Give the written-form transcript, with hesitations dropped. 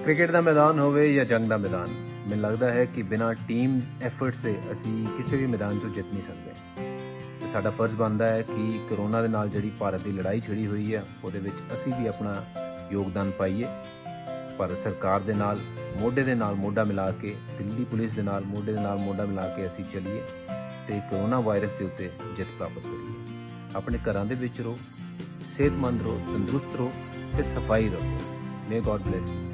Cricket का मैदान होवे या जंग का मैदान, मैनूं लगता है कि बिना टीम एफर्ट से असी किसी भी मैदान चों जित नहीं सकते। साडा फर्ज बनता है कि करोना के नाल जिहड़ी भारत की लड़ाई छिड़ी हुई है उहदे विच असी भी अपना योगदान पाईए। भारत सरकार दे नाल मोढे दे नाल मोढा मिला के, दिल्ली पुलिस दे नाल मोढे दे नाल मोढा मिला के असी चलीए ते करोना वायरस के उत्ते जित प्राप्त करिए। अपने घरां दे विच रहो, सेहतमंद रहो, तंदुरुस्त रहो ते सफाई रखो। May God bless you.